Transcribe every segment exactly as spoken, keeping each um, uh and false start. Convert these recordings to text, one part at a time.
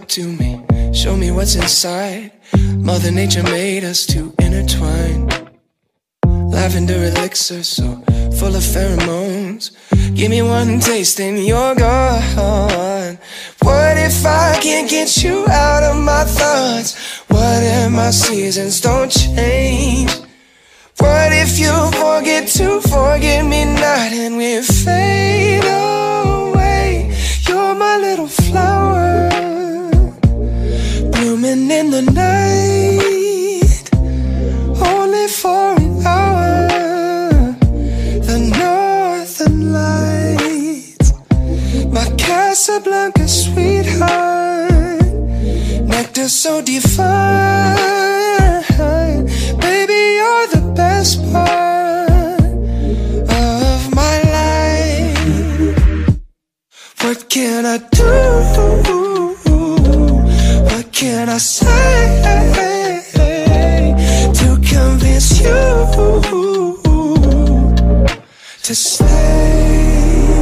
to me, show me what's inside. Mother Nature made us to intertwine. Lavender elixir so full of pheromones. Give me one taste and you're gone. What if I can't get you out of my thoughts? What if my seasons don't change? What if you forget to forget me not and we fade away? You're my little flower, blooming in the night, only for an hour. The northern lights, my Casablanca sweetheart, nectar so divine. Baby, you're the best part of my life. What can I do? What can I say to convince you to stay?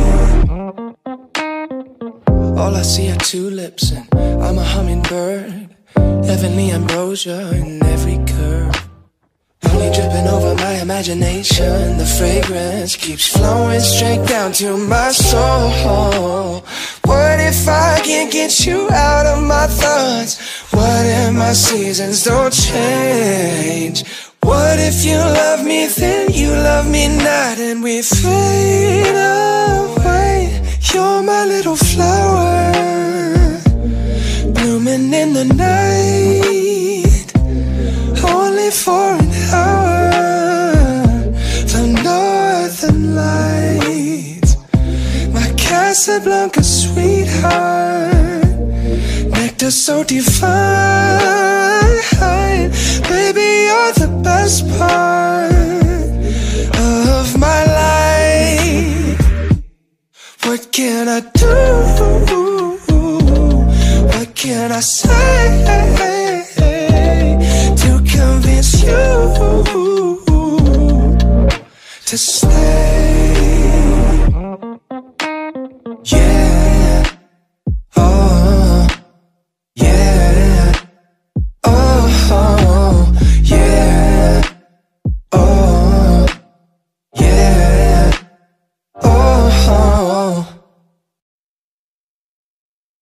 All I see are tulips and I'm a hummingbird. Heavenly ambrosia in every curve. Only dripping over my imagination. The fragrance keeps flowing straight down to my soul. What if I can't get you out of my thoughts? What if my seasons don't change? What if you love me, then you love me not, and we fade away? You're my little flower, blooming in the night, only for an hour. The northern lights, my Casablanca sweetheart, nectar so divine. Baby, you're the best part of my life. What can I do? What can I say